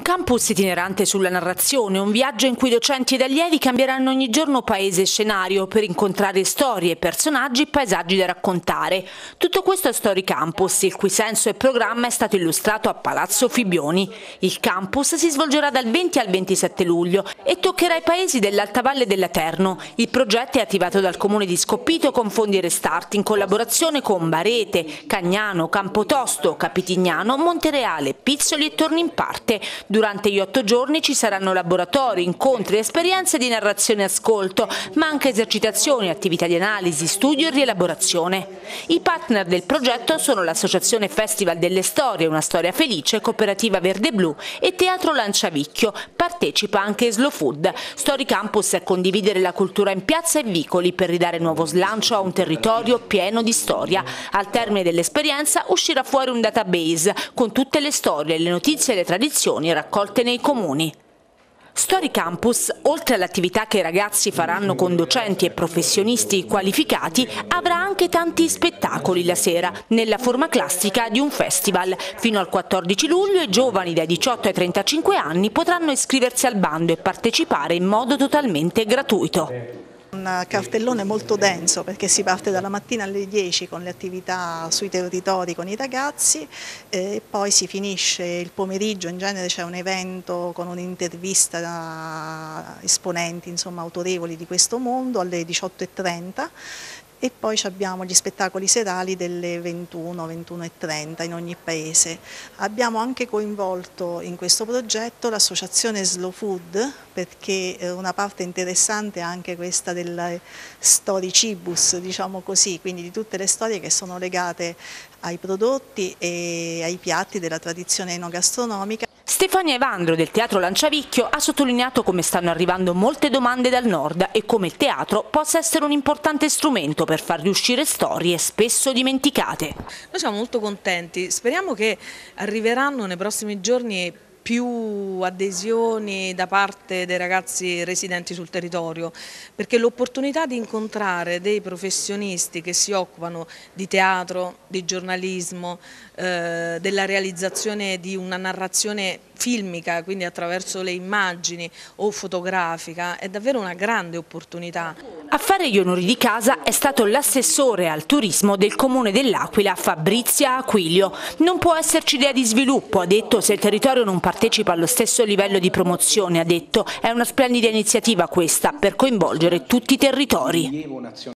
Un campus itinerante sulla narrazione, un viaggio in cui docenti ed allievi cambieranno ogni giorno paese e scenario per incontrare storie, personaggi e paesaggi da raccontare. Tutto questo è Story Campus, il cui senso e programma è stato illustrato a Palazzo Fibioni. Il campus si svolgerà dal 20 al 27 luglio e toccherà i paesi dell'Alta Valle dell'Aterno. Il progetto è attivato dal comune di Scoppito con fondi Restart in collaborazione con Barete, Cagnano, Campotosto, Capitignano, Montereale, Pizzoli e Torni in Parte. Durante gli 8 giorni ci saranno laboratori, incontri e esperienze di narrazione e ascolto, ma anche esercitazioni, attività di analisi, studio e rielaborazione. I partner del progetto sono l'Associazione Festival delle Storie, Una Storia Felice, Cooperativa Verde Blu e Teatro Lanciavicchio. Partecipa anche Slow Food. Story Campus è condividere la cultura in piazza e vicoli per ridare nuovo slancio a un territorio pieno di storia. Al termine dell'esperienza uscirà fuori un database con tutte le storie, le notizie e le tradizioni raccolte nei comuni. Story Campus, oltre all'attività che i ragazzi faranno con docenti e professionisti qualificati, avrà anche tanti spettacoli la sera, nella forma classica di un festival. Fino al 14 luglio i giovani dai 18 ai 35 anni potranno iscriversi al bando e partecipare in modo totalmente gratuito. Un cartellone molto denso perché si parte dalla mattina alle 10 con le attività sui territori con i ragazzi e poi si finisce il pomeriggio, in genere c'è un evento con un'intervista a esponenti autorevoli di questo mondo alle 18:30 e poi abbiamo gli spettacoli serali delle 21:30 in ogni paese. Abbiamo anche coinvolto in questo progetto l'associazione Slow Food perché una parte interessante è anche questa delle storicibus, diciamo così, quindi di tutte le storie che sono legate ai prodotti e ai piatti della tradizione enogastronomica. Stefania Evandro del Teatro Lanciavicchio ha sottolineato come stanno arrivando molte domande dal nord e come il teatro possa essere un importante strumento per far riuscire storie spesso dimenticate. Noi siamo molto contenti, speriamo che arriveranno nei prossimi giorni più adesioni da parte dei ragazzi residenti sul territorio, perché l'opportunità di incontrare dei professionisti che si occupano di teatro, di giornalismo, della realizzazione di una narrazione filmica, quindi attraverso le immagini o fotografica, è davvero una grande opportunità. A fare gli onori di casa è stato l'assessore al turismo del comune dell'Aquila, Fabrizia Aquilio. Non può esserci idea di sviluppo, ha detto, se il territorio non partecipa allo stesso livello di promozione, ha detto. È una splendida iniziativa questa per coinvolgere tutti i territori.